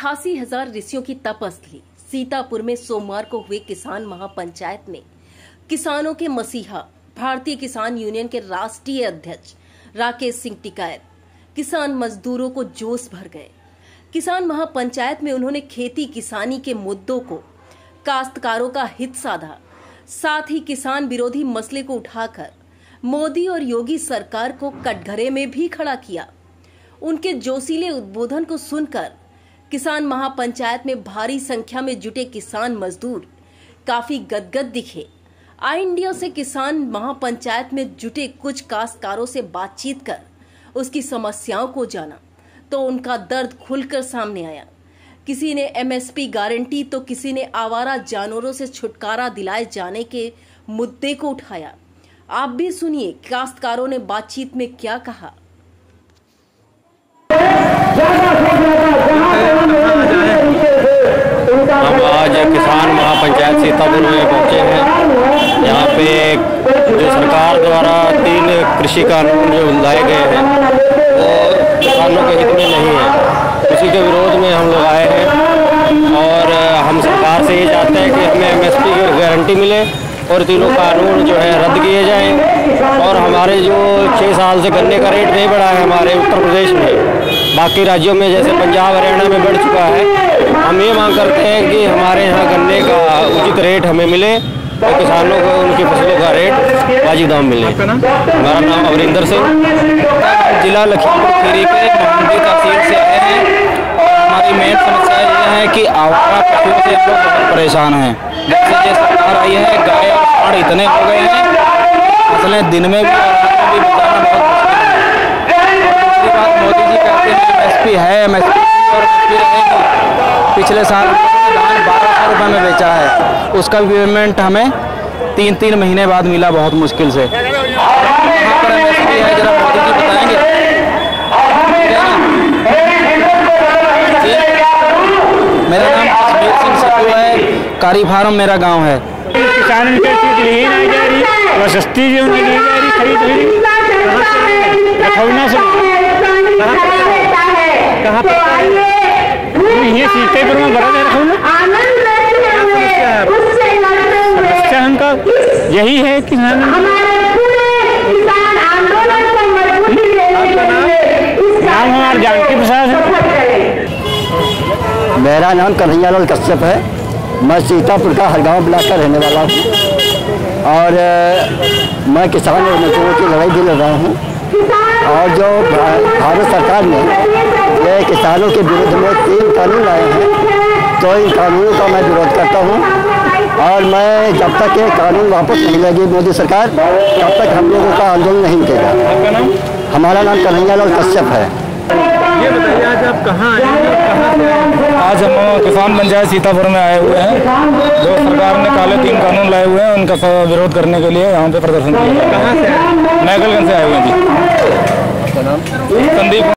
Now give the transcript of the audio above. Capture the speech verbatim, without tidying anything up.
अट्ठासी हजार ऋषियों की तपस्थली सीतापुर में सोमवार को हुए किसान महापंचायत में किसानों के मसीहा भारतीय किसान यूनियन के राष्ट्रीय अध्यक्ष राकेश सिंह टिकैत किसान मजदूरों को जोश भर गए। किसान महापंचायत में उन्होंने खेती किसानी के मुद्दों को काश्तकारों का हित साधा, साथ ही किसान विरोधी मसले को उठाकर मोदी और योगी सरकार को कटघरे में भी खड़ा किया। उनके जोशीले उद्बोधन को सुनकर किसान महापंचायत में भारी संख्या में जुटे किसान मजदूर काफी गदगद दिखे। आई इंडिया से किसान महापंचायत में जुटे कुछ काश्तकारों से बातचीत कर उसकी समस्याओं को जाना तो उनका दर्द खुलकर सामने आया। किसी ने एमएसपी गारंटी तो किसी ने आवारा जानवरों से छुटकारा दिलाए जाने के मुद्दे को उठाया। आप भी सुनिए काश्तकारों ने बातचीत में क्या कहा। हम आज किसान महापंचायत सीतापुर में पहुंचे हैं। यहाँ पे जो सरकार द्वारा तीन कृषि कानून जो लाए गए हैं वो किसानों के हित में नहीं है, उसी के विरोध में हम लोग आए हैं। और हम सरकार से ये चाहते हैं कि हमें एमएसपी की गारंटी मिले और तीनों कानून जो है रद्द किए जाएं। और हमारे जो छः साल से गन्ने का रेट नहीं बढ़ा है हमारे उत्तर प्रदेश में, बाकी राज्यों में जैसे पंजाब हरियाणा में बढ़ चुका है। हम ये मांग करते हैं कि हमारे यहाँ गन्ने का उचित रेट हमें मिले और किसानों को उनकी फसलों का रेट वाजिब दाम मिले। हमारा नाम अमरिंदर सिंह, जिला लखीमपुर खीरी के मोहम्मदी तहसील से आए हैं। हमारी मेन समस्या यह है कि आवारा पशुओं से हम लोग बहुत परेशान हैं। जैसे ये सरकार आई है, गाय और सांड इतने हो गए हैं, फसलें दिन में भी और रात में भी बचाना बहुत मुश्किल है। दूसरी बात, मोदी जी कहते हैं एमएसपी है, एमएसपी और एमएसपी रहेगी। पिछले साल धान बारह सौ रुपये में बेचा है, उसका भी पेमेंट हमें तीन तीन महीने बाद मिला बहुत मुश्किल से। यहाँ पर एमएसपी है, जरा मोदी जी बताएंगे। मेरा नाम कश्मीर सिंह सत्तू है, कारी फार्म मेरा गांव है। किसान की चीज ली नहीं जा रही और सस्ती जो नहीं ली जा रही, खरीद हुई रखौना से कहाँ पर ये सीतेपुर में बड़ा रखौना। समस्या हमका यही है कि नाम हमारे जानकी प्रसाद है। मेरा नाम कन्हैया लाल कश्यप है, मैं सीतापुर का हरगांव ब्लॉक का रहने वाला हूँ और मैं किसान मजदूरों की लड़ाई भी लड़ रहा हूँ। और जो भारत सरकार ने ये किसानों के विरुद्ध में तीन कानून लाए हैं, तो इन कानूनों का मैं विरोध करता हूँ। और मैं जब तक ये कानून वापस नहीं लेगी मोदी सरकार, तब तक हम लोगों का आंदोलन नहीं रुकेगा। हमारा नाम कन्हैया लाल कश्यप है। ये बताइए आज आप कहाँ आए हैं, कहाँ से आए हैं? आज हम किसान पंचायत सीतापुर में आए हुए हैं। जो सरकार ने काले तीन कानून लाए हुए हैं उनका विरोध करने के लिए यहाँ पे प्रदर्शन किया। कहाँ से आए? मैगलगंज से आए हुए हैं जी। संदीप।